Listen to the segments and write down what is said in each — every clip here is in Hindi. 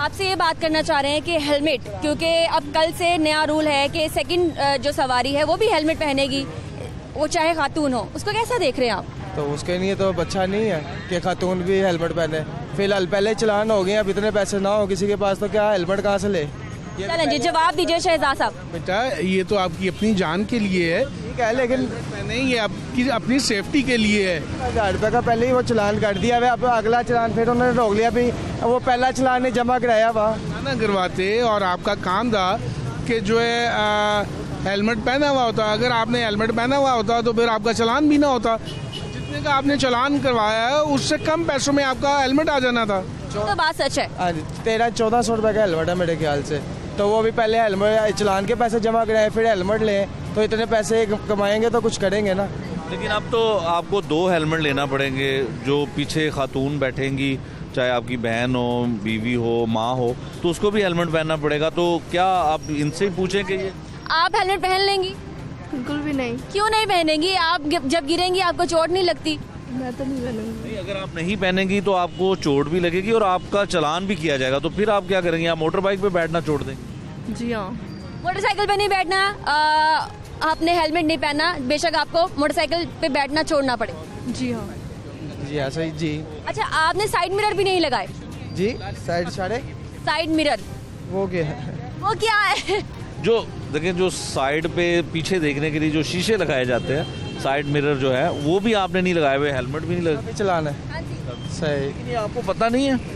आपसे ये बात करना चाह रहे हैं कि हेलमेट, क्योंकि अब कल से नया रूल है कि सेकंड जो सवारी है वो भी हेलमेट पहनेगी, वो चाहे खातून हो, उसको कैसा देख रहे हैं आप? तो उसके लिए तो अच्छा नहीं है कि खातून भी हेलमेट पहने। फिलहाल पहले चलान हो गए, अब इतने पैसे ना हो किसी के पास तो क्या हेलमेट कहाँ से ले? चलें जी, जवाब दीजिए शहजाद साहब। बेटा ये तो आपकी अपनी जान के लिए है, ठीक है, लेकिन नहीं ये आपकी अपनी सेफ्टी के लिए है। 1000 रुपये का पहले ही वो चलान कर दिया है, अब अगला चलान फिर उन्होंने रोक लिया, भी वो पहला चलान नहीं जमा कराया वहाँ ना करवाते, और आपका काम था कि जो है हेलमेट पहना हुआ होता। अगर आपने हेलमेट पहना हुआ होता तो फिर आपका चलान भी ना होता। जितने का आपने चलान करवाया है उससे कम पैसों में आपका हेलमेट आ जाना था। तो बात सच है। 1300-1400 रुपये का हेलमेट है मेरे ख्याल से, तो वो भी पहले हेलमेट चलान के पैसे जमा कराए फिर हेलमेट लें, तो इतने पैसे कमाएंगे तो कुछ करेंगे ना। लेकिन अब तो आपको 2 हेलमेट लेना पड़ेंगे, जो पीछे खातून बैठेंगी, चाहे आपकी बहन हो, बीवी हो, माँ हो, तो उसको भी हेलमेट पहनना पड़ेगा। तो क्या आप इनसे ही पूछें कि ये आप हेलमेट पहन लेंगी? बिल्कुल भी नहीं। क्यों नहीं पहनेंगी? आप जब गिरेंगी आपको चोट नहीं लगती? मैं तो नहीं पहनूंगी। नहीं, अगर आप नहीं पहनेंगी तो आपको चोट भी लगेगी और आपका चालान भी किया जाएगा। तो फिर आप क्या करेंगे? आप मोटर बाइक पे बैठना छोड़ देंगे? जी हाँ। मोटरसाइकिल पे नहीं बैठना, आपने हेलमेट नहीं पहना, बेशक आपको मोटरसाइकिल पे बैठना छोड़ना पड़े। जी हाँ। जी ऐसा ही जी। अच्छा, आपने साइड मिरर भी नहीं लगाए? जी साइड साइड मिरर वो क्या है? वो क्या है? जो देखिए, जो साइड पे पीछे देखने के लिए जो शीशे लगाए जाते हैं, साइड मिरर जो है, वो भी आपने नहीं लगाए हुए, हेलमेट भी नहीं लगाए। चलाना है सही। लेकिन ये आपको पता नहीं है?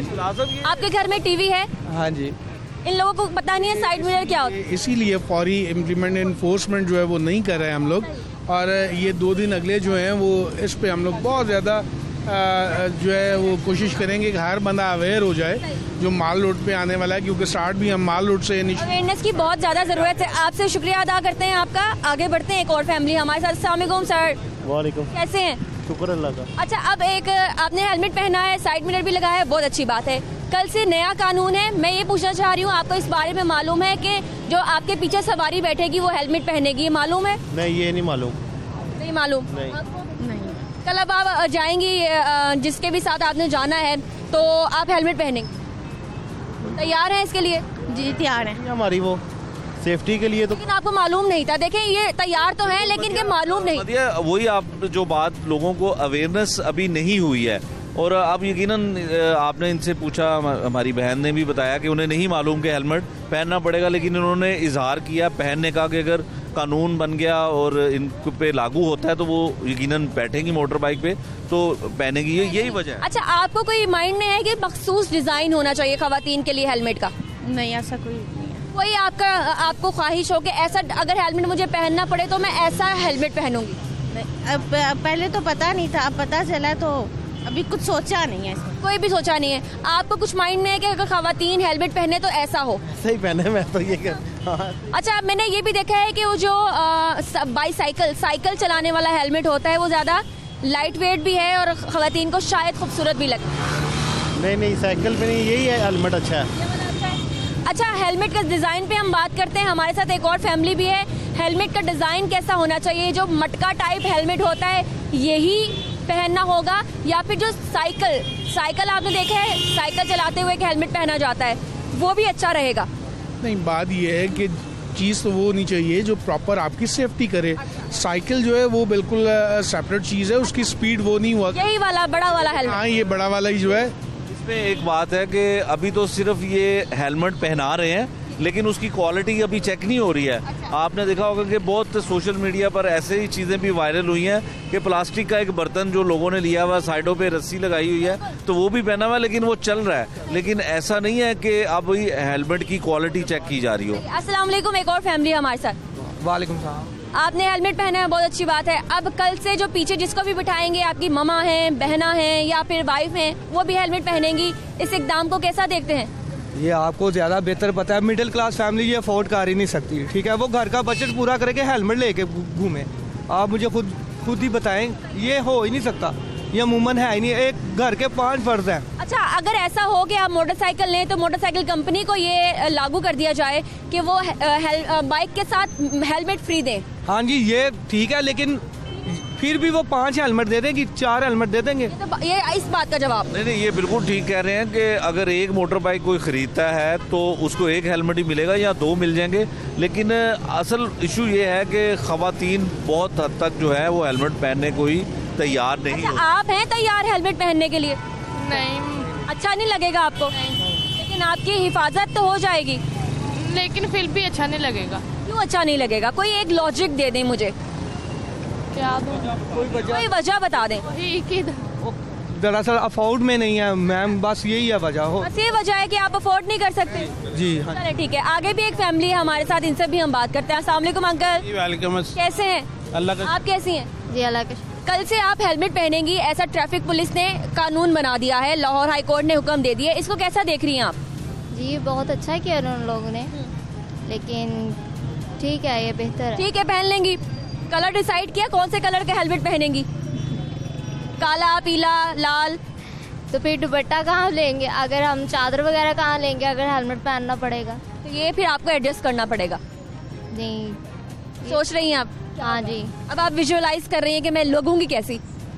आपके घर में टीवी है? हाँ जी। इन लोगों को पता नहीं है साइड मिरर क्या होता है? इसीलिए फौरी इम्प्लीमेंट इन्फोर्समेंट जो है वो नहीं कर रहे हैं हम लोग, और ये 2 दिन अगले जो हैं वो इस पे हम लोग बहुत ज़्यादा जो है वो कोशिश करेंगे कि हर बंदा अवेयर हो जाए जो माल रोड पे आने वाला है, क्योंकि स्टार्ट भी हम माल रोड से अवेयरनेस की बहुत ज़्यादा ज़रूरत है। आपसे शुक्रिया अदा करते हैं आपका। आगे बढ़ते हैं, एक और फैमिली हमारे साथ। अस्सलाम वालेकुम सर। वालेकुम। कैसे हैं? शुक्र अल्लाह का। अच्छा, अब एक आपने हेलमेट पहना है, साइड मिरर भी लगाया है, बहुत अच्छी बात है। कल से नया कानून है, मैं ये पूछना चाह रही हूँ, आपको इस बारे में मालूम है कि जो आपके पीछे सवारी बैठेगी वो हेलमेट पहनेगी, ये मालूम है? नहीं, ये नहीं मालूम। नहीं मालूम? नहीं। नहीं। कल अब आप जाएंगी, जिसके भी साथ आपने जाना है, तो आप हेलमेट पहनेंगे? तैयार हैं इसके लिए? जी तैयार है। हमारी वो सेफ्टी के लिए तो। लेकिन आपको मालूम नहीं था। देखें, ये तैयार तो है लेकिन ये मालूम नहीं। मदिया, वही आप जो बात, लोगों को अवेयरनेस अभी नहीं हुई है, और अब यकीनन आपने इनसे पूछा, हमारी बहन ने भी बताया कि उन्हें नहीं मालूम कि हेलमेट पहनना पड़ेगा, लेकिन उन्होंने इजहार किया पहनने का कि अगर कानून बन गया और इन पे लागू होता है तो वो यकीनन बैठेंगी मोटर बाइक पे, तो पहनेगी। यही वजह है। अच्छा, आपको कोई माइंड में है कि मखसूस डिजाइन होना चाहिए खवातीन के लिए हेलमेट का? नहीं, ऐसा कोई नहीं है। कोई आपको ख्वाहिश हो कि ऐसा अगर हेलमेट मुझे पहनना पड़े तो मैं ऐसा हेलमेट पहनूंगी? नहीं, अब पहले तो पता नहीं था, अब पता चला तो अभी कुछ सोचा नहीं है। कोई भी सोचा नहीं है। आपको कुछ माइंड में है कि अगर खवातीन हेलमेट पहने तो ऐसा हो? सही पहने, मैं तो ये कर। हाँ। अच्छा, मैंने ये भी देखा है कि वो जो साइकिल चलाने वाला हेलमेट होता है वो ज्यादा लाइट वेट भी है और खवातीन को शायद खूबसूरत भी लगता है। नहीं, साइकिल पे नहीं, यही है हेलमेट अच्छा है। अच्छा, हेलमेट का डिजाइन पे हम बात करते हैं। हमारे साथ एक और फैमिली भी है। हेलमेट का डिजाइन कैसा होना चाहिए? जो मटका टाइप हेलमेट होता है यही पहनना होगा, या फिर जो साइकिल आपने देखा है, साइकिल चलाते हुए एक हेलमेट पहना जाता है, वो भी अच्छा रहेगा? नहीं, बात ये है कि चीज़ तो वो होनी चाहिए जो प्रॉपर आपकी सेफ्टी करे। साइकिल जो है वो बिल्कुल सेपरेट चीज़ है, उसकी स्पीड वो नहीं हुआ। यही वाला बड़ा वाला हेलमेट? हाँ, ये बड़ा वाला ही जो है। इसमें एक बात है कि अभी तो सिर्फ ये हेलमेट पहना रहे हैं, लेकिन उसकी क्वालिटी अभी चेक नहीं हो रही है। आपने देखा होगा कि बहुत सोशल मीडिया पर ऐसे ही चीज़ें भी वायरल हुई हैं कि प्लास्टिक का एक बर्तन जो लोगों ने लिया हुआ, साइडों पे रस्सी लगाई हुई है, तो वो भी पहना हुआ है, लेकिन वो चल रहा है। लेकिन ऐसा नहीं है कि अब हेलमेट की क्वालिटी चेक की जा रही हो। अस्सलाम वालेकुम, एक और फैमिली हमारे साथ। वालेकुम सलाम। आपने हेलमेट पहना है, बहुत अच्छी बात है। अब कल से जो पीछे जिसको भी बिठाएंगे, आपकी ममा हैं, बहना हैं या फिर वाइफ हैं, वो भी हेलमेट पहनेंगी। इस इकदाम को कैसा देखते हैं? ये आपको ज़्यादा बेहतर पता है, मिडिल क्लास फैमिली ये अफोर्ड कर ही नहीं सकती, ठीक है? वो घर का बजट पूरा करके हेलमेट लेके घूमे। आप मुझे खुद ही बताएं, ये हो ही नहीं सकता, ये अमूमन है ही नहीं। एक घर के 5 फर्ज हैं। अच्छा, अगर ऐसा हो कि आप मोटरसाइकिल लें तो मोटरसाइकिल कंपनी को ये लागू कर दिया जाए कि वो बाइक के साथ हेलमेट फ्री दें। हाँ जी, ये ठीक है, लेकिन फिर भी वो 5 हेलमेट दे देंगे, 4 हेलमेट दे देंगे। तो ये इस बात का जवाब नहीं, ये बिल्कुल ठीक कह रहे हैं कि अगर एक मोटर बाइक कोई खरीदता है तो उसको एक हेलमेट ही मिलेगा या 2 मिल जाएंगे, लेकिन असल इशू ये है कि खवातीन बहुत हद तक जो है वो हेलमेट पहनने को ही तैयार नहीं अच्छा, आप हैं तैयार हेलमेट पहनने के लिए? नहीं, अच्छा नहीं लगेगा आपको? लेकिन आपकी हिफाजत तो हो जाएगी। लेकिन फिर भी अच्छा नहीं लगेगा। क्यों अच्छा नहीं लगेगा? कोई एक लॉजिक दे दें मुझे, क्या दूं? कोई वजह बता दें। वही कि दरअसल अफोर्ड में नहीं है मैम, बस यही है वजह हो। बस ये वजह है कि आप अफोर्ड नहीं कर सकते। जी हाँ। चले ठीक है, आगे भी एक फैमिली है हमारे साथ, इनसे भी हम बात करते हैं। अस्सलाम वालेकुम अंकल। वेलकम। कैसे हैं? अल्लाह का। आप कैसी हैं? जी अल्लाह के कल से आप हेलमेट पहनेंगी ऐसा ट्रैफिक पुलिस ने कानून बना दिया है, लाहौर हाई कोर्ट ने हुक्म दे दिया। इसको कैसा देख रही हैं आप? जी बहुत अच्छा किया उन लोगों ने, लेकिन ठीक है, ये बेहतर है। ठीक है, पहन लेंगी। कलर डिसाइड किया कौन से कलर का हेलमेट पहनेंगी? काला, पीला, लाल? तो फिर दुपट्टा कहाँ लेंगे? अगर हम चादर वगैरह कहाँ लेंगे अगर हेलमेट पहनना पड़ेगा? तो ये फिर आपको एडजस्ट करना पड़ेगा। जी सोच रही हैं आप? हाँ जी। अब आप विजुअलाइज कर रही हैं कि मैं लगूंगी कैसी।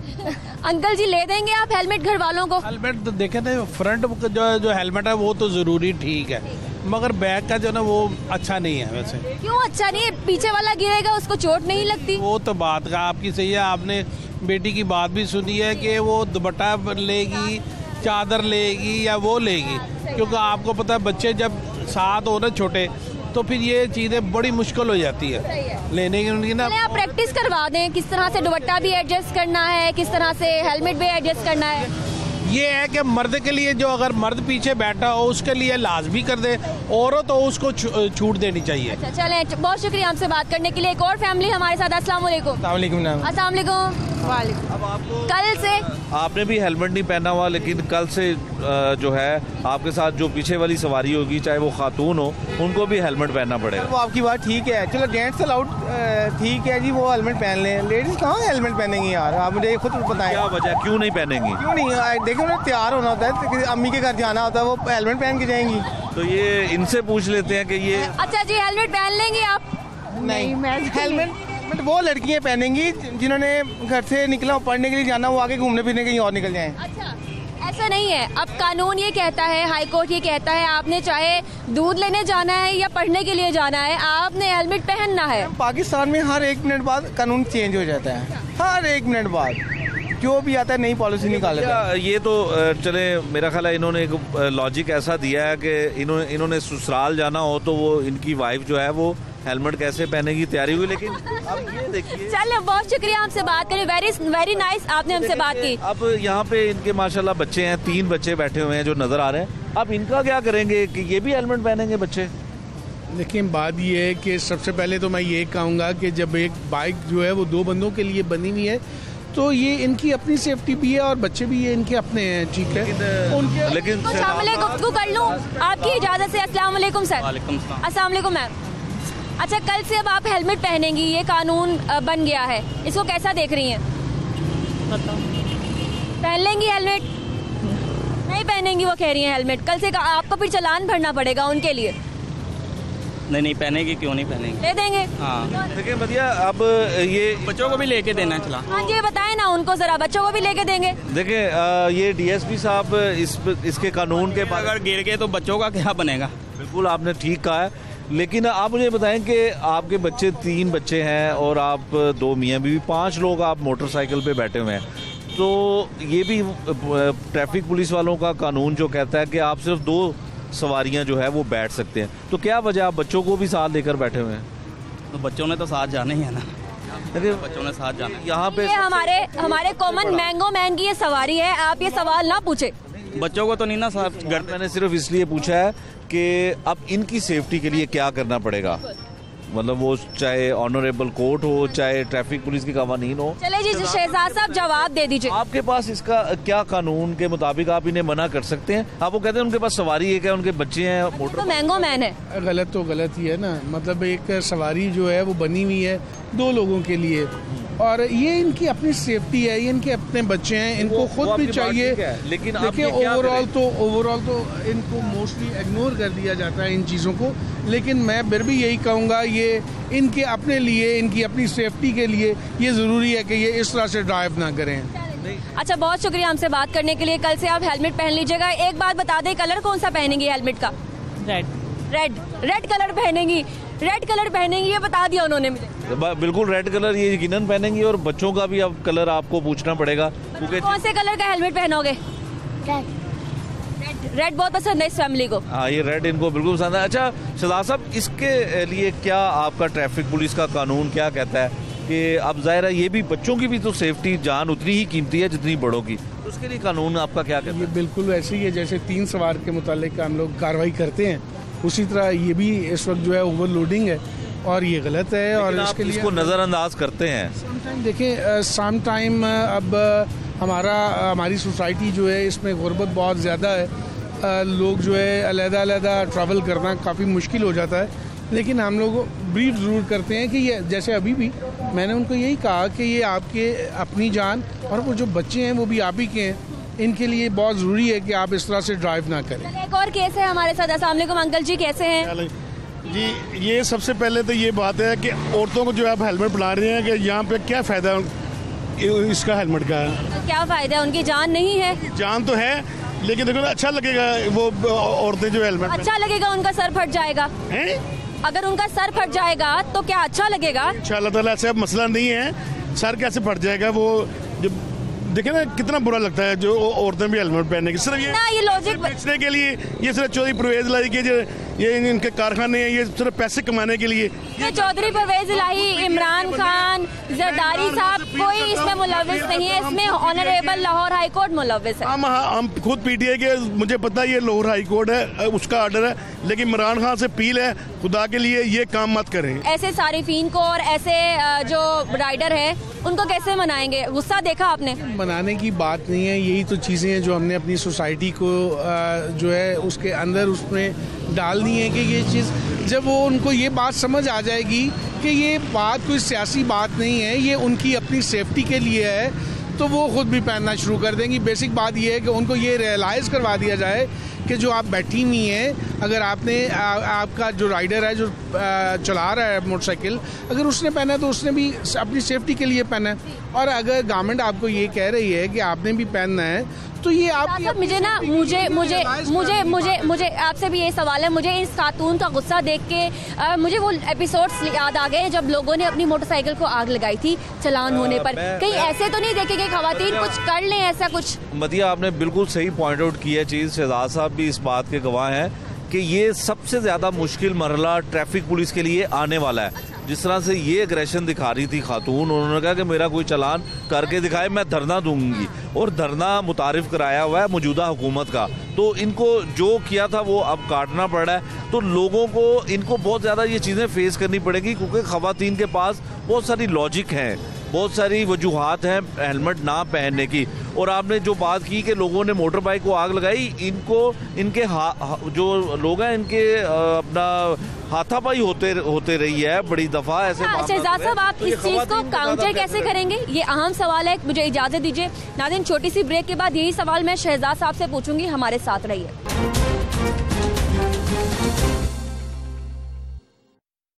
अंकल जी, ले देंगे आप हेलमेट घर वालों को? हेलमेट तो देखे ना, फ्रंट जो हेलमेट है वो तो जरूरी ठीक है, मगर बैक का जो ना वो अच्छा नहीं है वैसे। क्यों अच्छा नहीं है? पीछे वाला गिरेगा उसको चोट नहीं लगती? वो तो बात का आपकी सही है, आपने बेटी की बात भी सुनी है कि वो दुपट्टा लेगी, चादर लेगी या वो लेगी, क्योंकि आपको पता है बच्चे जब साथ हो ना छोटे तो फिर ये चीजें बड़ी मुश्किल हो जाती है लेने की उनकी ना। पहले आप प्रैक्टिस करवा दें किस तरह से दुपट्टा भी एडजस्ट करना है, किस तरह से हेलमेट भी एडजस्ट करना है। ये है कि मर्द के लिए जो अगर मर्द पीछे बैठा हो उसके लिए लाजमी कर दे, औरत तो उसको छूट देनी चाहिए। अच्छा चलें, बहुत शुक्रिया हमसे बात करने के लिए। एक और फैमिली हमारे साथ। अस्सलाम वालेकुम। अस्सलाम वालेकुम। अब आपको कल से आपने भी हेलमेट नहीं पहना हुआ, लेकिन कल से जो है आपके साथ जो पीछे वाली सवारी होगी, चाहे वो खातून हो, उनको भी हेलमेट पहनना पड़ेगा। वो आपकी बात ठीक है, चलो जेंट्स अलाउड ठीक है जी, वो हेलमेट पहन लें, लेडीज कहाँ हेलमेट पहनेंगी यार? आप मुझे खुद बताएं क्या वजह, क्यों नहीं पहनेंगी? क्यों नहीं? देखिए उन्हें तैयार होना होता है, तो अम्मी के घर जाना होता है, वो हेलमेट पहन के जाएंगी। तो ये इनसे पूछ लेते हैं कि ये अच्छा जी, हेलमेट पहन लेंगे आप? नहीं, हेलमेट वो लड़कियां पहनेंगी जिन्होंने घर से निकला पढ़ने के लिए जाना, वो आगे घूमने फिरने कहीं और निकल जाएं। अच्छा, ऐसा नहीं है। अब कानून ये कहता है, हाई कोर्ट ये कहता है, आपने चाहे दूध लेने जाना है या पढ़ने के लिए जाना है, आपने हेलमेट पहनना है। पाकिस्तान में हर 1 मिनट बाद कानून चेंज हो जाता है, हर 1 मिनट बाद जो भी आता है नई पॉलिसी निकाल लेता है। ये तो चले, मेरा ख्याल है इन्होंने एक लॉजिक ऐसा दिया है कि इन्होंने ससुराल जाना हो तो वो इनकी वाइफ जो है वो हेलमेट कैसे पहनेगी तैयारी हुई, लेकिन अब ये देखिए। चलिए, बहुत शुक्रिया हमसे बात करें, वेरी नाइस, आपने हमसे बात की। अब यहाँ पे इनके माशाल्लाह बच्चे हैं, 3 बच्चे बैठे हुए हैं जो नजर आ रहे हैं। अब इनका क्या करेंगे कि ये भी हेलमेट पहनेंगे बच्चे? लेकिन बात ये है कि सबसे पहले तो मैं ये कहूँगा कि जब एक बाइक जो है वो 2 बंदों के लिए बनी हुई है तो ये इनकी अपनी सेफ्टी भी है और बच्चे भी ये इनके अपने हैं, ठीक है। लेकिन शामिल गुफ्तगू कर लूँ आपकी इजाज़त से? अस्सलाम वालेकुम सर। अस्सलाम वालेकुम मैम। अच्छा, कल से अब आप हेलमेट पहनेंगी, ये कानून बन गया है, इसको कैसा देख रही हैं? पहन लेंगी हेलमेट? नहीं पहनेंगी, वो कह रही हैं हेलमेट। कल से आपको फिर चालान भरना पड़ेगा उनके लिए। नहीं पहनेगी, क्यों नहीं पहनेगी? दे देंगे। हाँ, देखिए मदिया, अब ये बच्चों को भी लेके देना है चला। हाँ जी, बताएं ना उनको जरा, बच्चों को भी लेके देंगे। देखिए ये डीएसपी साहब इसके कानून के बाद अगर गिर गए तो बच्चों का क्या बनेगा? बिल्कुल आपने ठीक कहा है, लेकिन आप मुझे बताएं कि आपके बच्चे 3 बच्चे हैं और आप 2 मियाँ बीवी, 5 लोग आप मोटरसाइकिल पे बैठे हुए हैं, तो ये भी ट्रैफिक पुलिस वालों का कानून जो कहता है कि आप सिर्फ 2 सवारियां जो है वो बैठ सकते हैं, तो क्या वजह आप बच्चों को भी साथ लेकर बैठे हुए हैं? तो बच्चों ने तो साथ जाना ही है ना, देखिए बच्चों ने साथ जाना। यहाँ पे ये हमारे कॉमन मैंगो मैन की ये सवारी है, आप ये सवाल ना पूछे। बच्चों को तो नहीं ना साथ। घर मैंने सिर्फ इसलिए पूछा है कि अब इनकी सेफ्टी के लिए क्या करना पड़ेगा, मतलब वो चाहे ऑनरेबल कोर्ट हो, चाहे ट्रैफिक पुलिस के कवानीन हो। चले जी शहजाद साहब, जवाब दे दीजिए। आपके पास इसका क्या कानून के मुताबिक आप इन्हें मना कर सकते हैं? आप वो कहते हैं उनके पास सवारी है, क्या उनके बच्चे हैं मोटर? तो मैंगो मैन है। गलत तो गलत ही है ना, मतलब एक सवारी जो है वो बनी हुई है 2 लोगों के लिए और ये इनकी अपनी सेफ्टी है, ये इनके अपने बच्चे हैं, इनको खुद भी चाहिए। लेकिन देखिए ओवरऑल तो इनको मोस्टली इग्नोर कर दिया जाता है इन चीज़ों को, लेकिन मैं फिर भी यही कहूँगा ये इनके अपने लिए, इनकी अपनी सेफ्टी के लिए ये ज़रूरी है कि ये इस तरह से ड्राइव ना करें। अच्छा, बहुत शुक्रिया हमसे बात करने के लिए। कल से आप हेलमेट पहन लीजिएगा। एक बात बता दें, कलर कौन सा पहनेंगी हेलमेट का? रेड कलर पहनेंगी। रेड कलर पहनेंगी, ये बता दिया उन्होंने मुझे। बिल्कुल रेड कलर ये यकीनन पहनेंगी, और बच्चों का भी अब कलर आपको पूछना पड़ेगा क्योंकि कौन से कलर का हेलमेट पहनोगे? रेड बहुत पसंद है इस फैमिली को। हाँ, ये रेड इनको बिल्कुल पसंद है। अच्छा शहजाद साहब, इसके लिए क्या आपका ट्रैफिक पुलिस का कानून क्या कहता है कि अब जाहिर है ये भी बच्चों की भी तो सेफ्टी जान उतनी ही कीमती है जितनी बड़ों की, तो उसके लिए कानून आपका क्या कहता है? ये बिल्कुल ऐसे ही है, जैसे 3 सवार के मुतालिक हम लोग कार्रवाई करते हैं, उसी तरह ये भी इस वक्त जो है ओवरलोडिंग है और ये गलत है। और इसके लिए इसको नज़रअंदाज करते हैं। देखिए सम टाइम अब हमारी सोसाइटी जो है इसमें गुर्बत बहुत ज़्यादा है, लोग जो है अलग-अलग ट्रैवल करना काफ़ी मुश्किल हो जाता है, लेकिन हम लोग ब्रीफ ज़रूर करते हैं कि ये जैसे अभी भी मैंने उनको यही कहा कि ये आपके अपनी जान और वो जो बच्चे हैं वो भी आप ही के हैं, इनके लिए बहुत ज़रूरी है कि आप इस तरह से ड्राइव ना करें। एक और केस है हमारे साथ। अस्सलाम वालेकुम अंकल जी, कैसे हैं? जी, ये सबसे पहले तो ये बात है कि औरतों को जो आप हेलमेट बना रहे हैं कि यहाँ पे क्या फ़ायदा इसका हेलमेट का है? क्या फ़ायदा है? उनकी जान नहीं है। जान तो है, लेकिन देखो अच्छा लगेगा वो औरतें जो हेलमेट, अच्छा लगेगा उनका सर फट जाएगा हैं? अगर उनका सर फट जाएगा तो क्या अच्छा लगेगा? इंशाअल्लाह ताला ऐसा मसला नहीं है, सर कैसे फट जाएगा वो जब देखे ना कितना बुरा लगता है जो औरतें भी हेलमेट पहनने की, सिर्फ ये लॉजिक बेचने के लिए, ये सिर्फ चौधरी परवेज इलाही के जो ये इनके कारखाने हैं, ये सिर्फ पैसे कमाने के लिए। चौधरी परवेज इलाही, इमरान खान, जरदारी साहब कोई इसमें मुलविस नहीं है, इसमें ऑनरेबल लाहौर हाई कोर्ट मुलविस है। हम खुद पीटीआई के, मुझे पता है ये लाहौर हाई कोर्ट है, उसका ऑर्डर है, लेकिन इमरान खान से अपील है खुदा के लिए ये काम मत करें। ऐसे सारिफीन को और ऐसे जो राइडर है उनको कैसे मनाएंगे? गुस्सा देखा आपने? मनाने की बात नहीं है, यही तो चीज़ें हैं जो हमने अपनी सोसाइटी को जो है उसके अंदर उसमें डालनी है कि ये चीज़ जब वो उनको ये बात समझ आ जाएगी कि ये बात कोई सियासी बात नहीं है, ये उनकी अपनी सेफ्टी के लिए है, तो वो खुद भी पहनना शुरू कर देंगी। बेसिक बात ये है कि उनको ये रियलाइज़ करवा दिया जाए कि जो आप बैठी हुई हैं, अगर आपने आपका जो राइडर है जो चला रहा है मोटरसाइकिल, अगर उसने पहना है तो उसने भी अपनी सेफ्टी के लिए पहना है, और अगर गवर्नमेंट आपको ये कह रही है कि आपने भी पहनना है तो ये आप मुझे आपसे भी ये सवाल है। मुझे इस खातून का गुस्सा देख के मुझे वो एपिसोड्स याद आ गए जब लोगों ने अपनी मोटरसाइकिल को आग लगाई थी चालान होने पर। कहीं ऐसे तो नहीं देखे कि खवातीन कुछ कर लें ऐसा कुछ? मदिया, आपने बिल्कुल सही पॉइंट आउट की है चीज़। शहजाद साहब भी इस बात के गवाह हैं कि ये सबसे ज़्यादा मुश्किल मरहला ट्रैफिक पुलिस के लिए आने वाला है। जिस तरह से ये एग्रेशन दिखा रही थी खातून, उन्होंने कहा कि मेरा कोई चालान करके दिखाए, मैं धरना दूंगी, और धरना मुतारिफ कराया हुआ है मौजूदा हुकूमत का। तो इनको जो किया था वो अब काटना पड़ रहा है। तो लोगों को इनको बहुत ज़्यादा ये चीज़ें फेस करनी पड़ेगी, क्योंकि ख़वातीन के पास बहुत सारी लॉजिक हैं, बहुत सारी वजूहात हैं हेलमेट ना पहनने की। और आपने जो बात की कि लोगों ने मोटर बाइक को आग लगाई, इनको इनके जो लोग हैं इनके अपना हाथापाई होते रही है बड़ी दफा ऐसे। शहजाद साहब, आप इस चीज को काउंटर कैसे करेंगे? ये अहम सवाल है, मुझे इजाजत दीजिए। नाज़रीन, छोटी सी ब्रेक के बाद यही सवाल मैं शहजाद साहब से पूछूंगी, हमारे साथ रहिए।